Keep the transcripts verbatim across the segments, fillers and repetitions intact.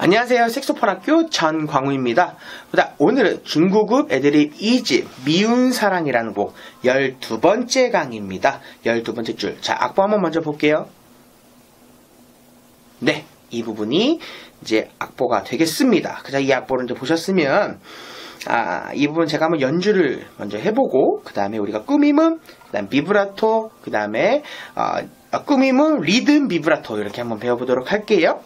안녕하세요. 색소폰학교 전광우입니다. 오늘은 중고급 애드립 이 집 미운 사랑이라는 곡 열두 번째 강의입니다. 열두 번째 줄. 자, 악보 한번 먼저 볼게요. 네, 이 부분이 이제 악보가 되겠습니다. 그자 이 악보를 이제 보셨으면 아, 이 부분 제가 한번 연주를 먼저 해보고 그 다음에 우리가 꾸밈은 그 다음 비브라토 그 다음에 어, 꾸밈은 리듬 비브라토 이렇게 한번 배워보도록 할게요.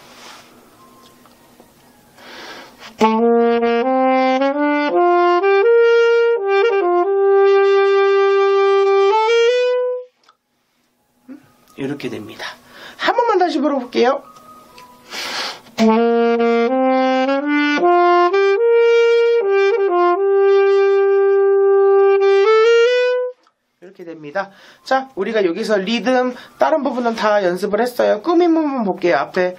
이렇게 됩니다. 한 번만 다시 불어볼게요. 이렇게 됩니다. 자, 우리가 여기서 리듬 다른 부분은 다 연습을 했어요. 꾸민 부분 볼게요. 앞에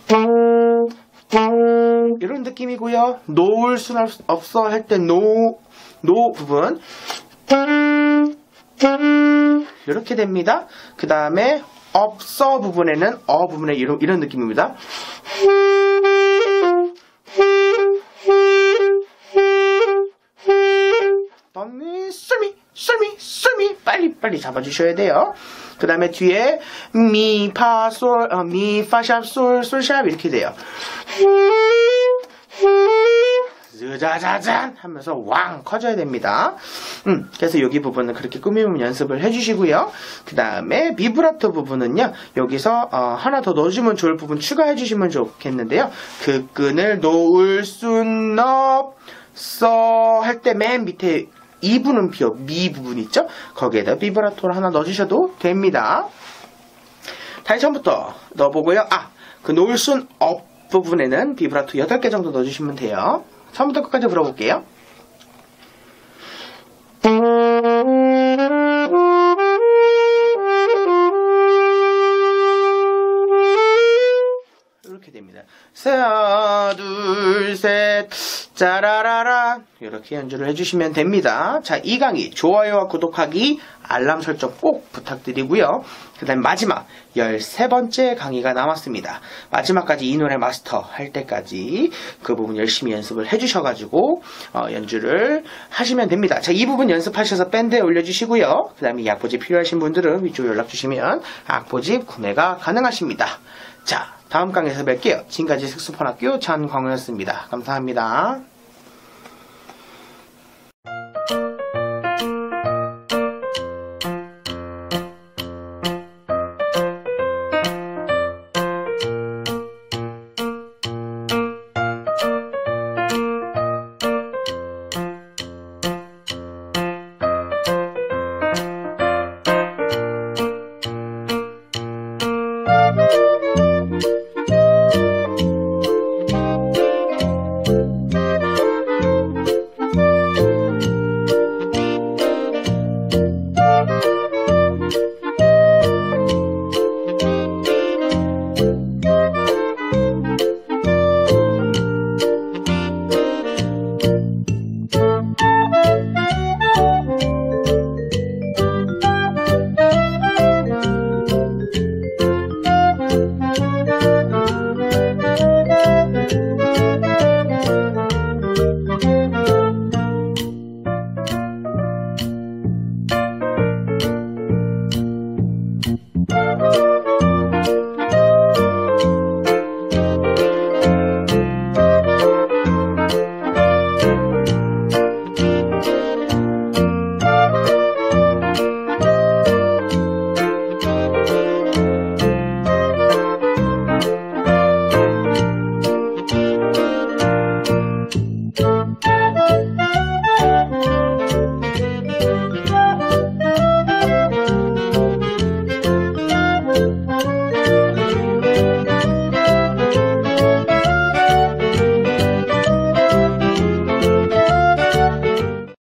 이런 느낌이고요. 놓을 순 없어 할 때 노, 노 부분 이렇게 됩니다. 그 다음에 없어 부분에는 어 부분에 이런, 이런 느낌입니다. 덤미 솔미 솔미 솔미 빨리 빨리 잡아주셔야 돼요. 그 다음에 뒤에 미, 파, 솔, 어, 미, 파, 샵, 솔, 솔, 샵 이렇게 돼요. 짜자잔 하면서 왕 커져야 됩니다. 음, 그래서 여기 부분은 그렇게 꾸미면 연습을 해주시고요. 그 다음에 비브라토 부분은요. 여기서 어, 하나 더 넣어주면 좋을 부분 추가해 주시면 좋겠는데요. 그 끈을 놓을 순 없어 할 때 맨 밑에 이 부는 비어 미 부분 있죠? 거기에다 비브라토를 하나 넣어주셔도 됩니다. 다시 처음부터 넣어보고요. 아, 그 놓을 순 없 부분에는 비브라토 여덟 개 정도 넣어주시면 돼요. 처음부터 끝까지 불어볼게요. 이렇게 됩니다. 하나, 둘, 셋, 짜라라라 이렇게 연주를 해주시면 됩니다. 자, 이 강의 좋아요와 구독하기, 알람 설정 꼭 부탁드리고요. 그 다음에 마지막 열세 번째 강의가 남았습니다. 마지막까지 이 노래 마스터 할 때까지 그 부분 열심히 연습을 해주셔가지고 어, 연주를 하시면 됩니다. 자, 이 부분 연습하셔서 밴드에 올려주시고요. 그 다음에 이 악보집 필요하신 분들은 위쪽으로 연락주시면 악보집 구매가 가능하십니다. 자, 다음 강의에서 뵐게요. 지금까지 색소폰학교 전광우였습니다. 감사합니다.